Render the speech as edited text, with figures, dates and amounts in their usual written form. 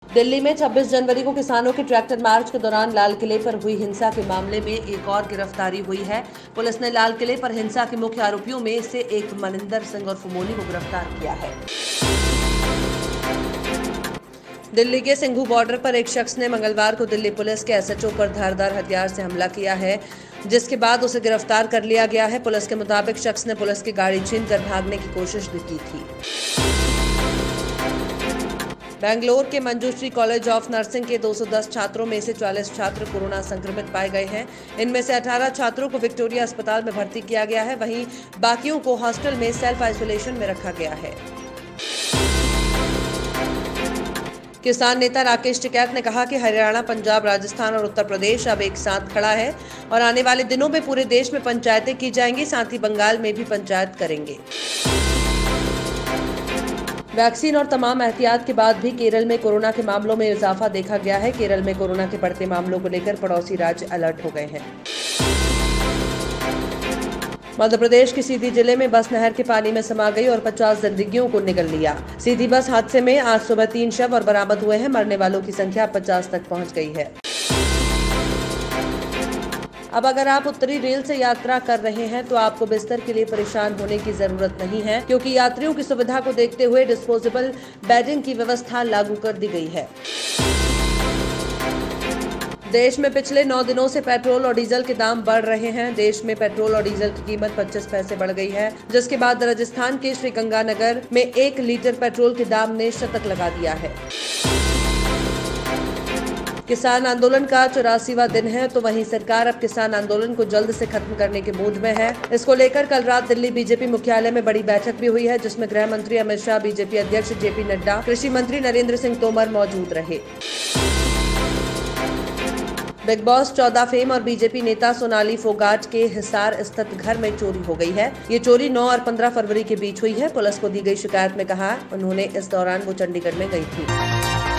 दिल्ली में 26 जनवरी को किसानों के ट्रैक्टर मार्च के दौरान लाल किले पर हुई हिंसा के मामले में एक और गिरफ्तारी हुई है। पुलिस ने लाल किले पर हिंसा के मुख्य आरोपियों में से एक मनिंदर सिंह उर्फ मोनी को गिरफ्तार किया है। दिल्ली के सिंघू बॉर्डर पर एक शख्स ने मंगलवार को दिल्ली पुलिस के एसएचओ पर धारदार हथियार से हमला किया है, जिसके बाद उसे गिरफ्तार कर लिया गया है। पुलिस के मुताबिक शख्स ने पुलिस की गाड़ी छीनकर भागने की कोशिश भी की थी। बेंगलोर के मंजूश्री कॉलेज ऑफ नर्सिंग के 210 छात्रों में से 40 छात्र कोरोना संक्रमित पाए गए हैं। इनमें से 18 छात्रों को विक्टोरिया अस्पताल में भर्ती किया गया है, वहीं बाकियों को हॉस्टल में सेल्फ आइसोलेशन में रखा गया है। किसान नेता राकेश टिकैत ने कहा कि हरियाणा, पंजाब, राजस्थान और उत्तर प्रदेश अब एक साथ खड़ा है और आने वाले दिनों में पूरे देश में पंचायतें की जाएंगी, साथ ही बंगाल में भी पंचायत करेंगे। वैक्सीन और तमाम एहतियात के बाद भी केरल में कोरोना के मामलों में इजाफा देखा गया है। केरल में कोरोना के बढ़ते मामलों को लेकर पड़ोसी राज्य अलर्ट हो गए हैं। मध्य प्रदेश के सीधी जिले में बस नहर के पानी में समा गई और 50 जिंदगियों को निगल लिया। सीधी बस हादसे में आज सुबह 3 शव और बरामद हुए हैं। मरने वालों की संख्या 50 तक पहुंच गई है। अब अगर आप उत्तरी रेल से यात्रा कर रहे हैं तो आपको बिस्तर के लिए परेशान होने की जरूरत नहीं है, क्योंकि यात्रियों की सुविधा को देखते हुए डिस्पोजेबल बेडिंग की व्यवस्था लागू कर दी गई है। देश में पिछले 9 दिनों से पेट्रोल और डीजल के दाम बढ़ रहे हैं। देश में पेट्रोल और डीजल की कीमत 25 पैसे बढ़ गई है, जिसके बाद राजस्थान के श्रीगंगानगर में 1 लीटर पेट्रोल के दाम ने शतक लगा दिया है। किसान आंदोलन का 84वां दिन है, तो वहीं सरकार अब किसान आंदोलन को जल्द से खत्म करने के मूड में है। इसको लेकर कल रात दिल्ली बीजेपी मुख्यालय में बड़ी बैठक भी हुई है, जिसमें गृह मंत्री अमित शाह, बीजेपी अध्यक्ष जेपी नड्डा, कृषि मंत्री नरेंद्र सिंह तोमर मौजूद रहे। बिग बॉस 14 फेम और बीजेपी नेता सोनाली फोगाट के हिसार स्थित घर में चोरी हो गई है। ये चोरी 9 और 15 फरवरी के बीच हुई है। पुलिस को दी गई शिकायत में कहा उन्होंने इस दौरान वो चंडीगढ़ में गई थी।